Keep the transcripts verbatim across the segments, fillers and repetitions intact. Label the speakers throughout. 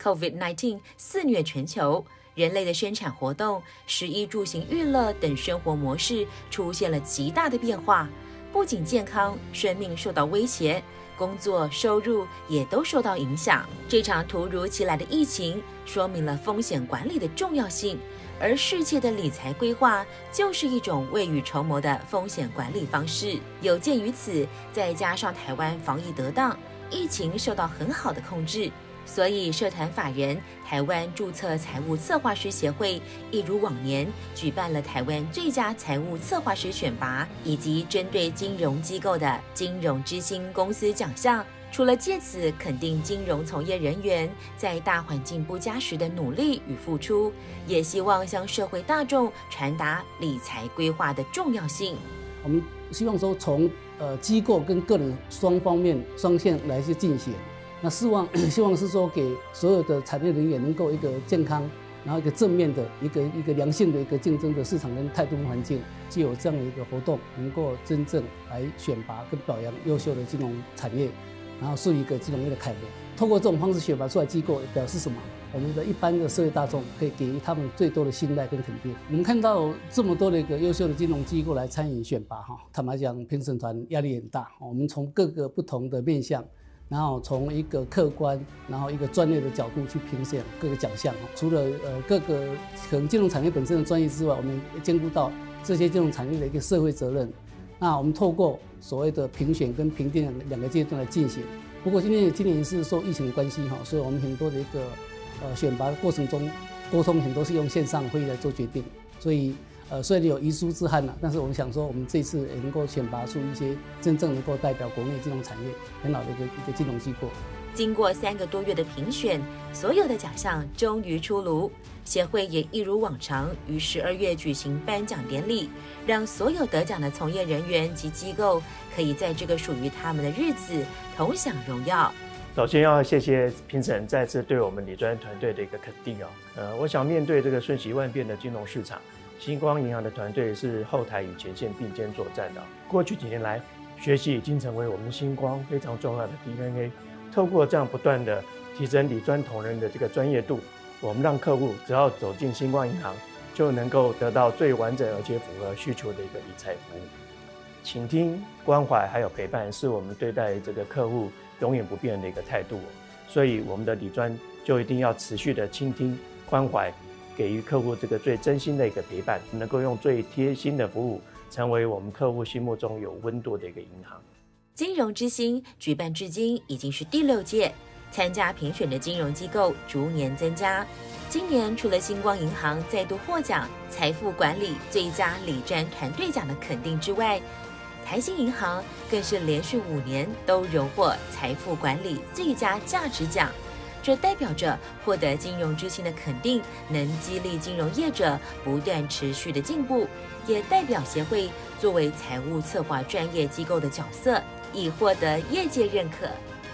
Speaker 1: COVID 十九 肆虐全球，人类的生产活动、食衣住行娱乐等生活模式出现了极大的变化，不仅健康、生命受到威胁，工作、收入也都受到影响。这场突如其来的疫情说明了风险管理的重要性，而适切的理财规划就是一种未雨绸缪的风险管理方式。有鉴于此，再加上台湾防疫得当，疫情受到很好的控制，所以社团法人台湾注册财务策划师协会一如往年举办了台湾最佳财务策划师选拔，以及针对金融机构的金融之星公司奖项。除了借此肯定金融从业人员在大环境不佳时的努力与付出，也希望向社会大众传达理财规划的重要性。
Speaker 2: 我们希望说从呃机构跟个人双方面双线来去进行。那希望希望是说给所有的产业人员能够一个健康，然后一个正面的一个一个良性的一个竞争的市场跟态度跟环境，既有这样的一个活动，能够真正来选拔跟表扬优秀的金融产业，然后树一个金融业的楷模。透过这种方式选拔出来机构，表示什么？我们的一般的社会大众可以给予他们最多的信赖跟肯定。我们看到这么多的一个优秀的金融机构来参与选拔，哈，坦白讲，评审团压力很大。我们从各个不同的面向，然后从一个客观，然后一个专业的角度去评选各个奖项。除了呃各个可能金融产业本身的专业之外，我们也兼顾到这些金融产业的一个社会责任。那我们透过所谓的评选跟评定两个阶段来进行。不过今年今年是受疫情的关系哈，所以我们很多的一个呃选拔过程中沟通很多是用线上会议来做决定，所以呃虽然有遗书之憾了，但是我们想说我们这次也能够选拔出一些真正能够代表国内金融产业很好的一个一个金融机构。
Speaker 1: 经过三个多月的评选，所有的奖项终于出炉。协会也一如往常于十二月举行颁奖典礼，让所有得奖的从业人员及机构可以在这个属于他们的日子同享荣耀。
Speaker 3: 首先要谢谢评审再次对我们理专团队的一个肯定哦。呃，我想面对这个瞬息万变的金融市场，星光银行的团队是后台与前线并肩作战的。过去几年来，学习已经成为我们星光非常重要的 D N A。透过这样不断的提升理专同仁的这个专业度，我们让客户只要走进星光银行，就能够得到最完整而且符合需求的一个理财服务。倾听、关怀还有陪伴，是我们对待这个客户永远不变的一个态度。所以我们的理专就一定要持续的倾听、关怀，给予客户这个最真心的一个陪伴，能够用最贴心的服务，成为我们客户心目中有温度的一个银行。
Speaker 1: 金融之星举办至今已经是第六届，参加评选的金融机构逐年增加。今年除了星光银行再度获奖财富管理最佳理专团队奖的肯定之外，台新银行更是连续五年都荣获财富管理最佳价值奖。这代表着获得金融之星的肯定，能激励金融业者不断持续的进步，也代表协会作为财务策划专业机构的角色，已获得业界认可。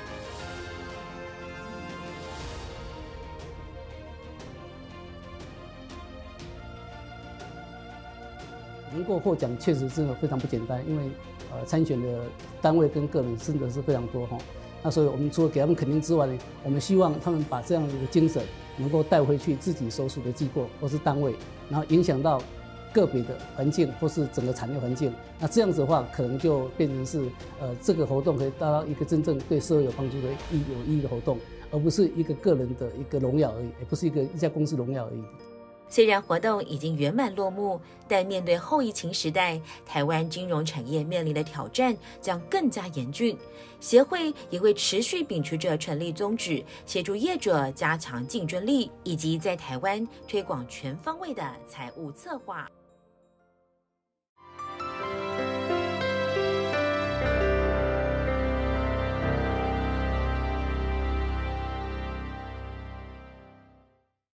Speaker 2: 能够获奖确实真的非常不简单，因为呃参选的单位跟个人真的是非常多哈。那所以我们除了给他们肯定之外呢，我们希望他们把这样的一个精神能够带回去自己所属的机构或是单位，然后影响到个别的环境或是整个产业环境。那这样子的话，可能就变成是呃这个活动可以达到一个真正对社会有帮助的意有意义的活动，而不是一个个人的一个荣耀而已，也不是一个一家公司荣耀而已。
Speaker 1: 虽然活动已经圆满落幕，但面对后疫情时代，台湾金融产业面临的挑战将更加严峻。协会也会持续秉持着成立宗旨，协助业者加强竞争力，以及在台湾推广全方位的财务策划。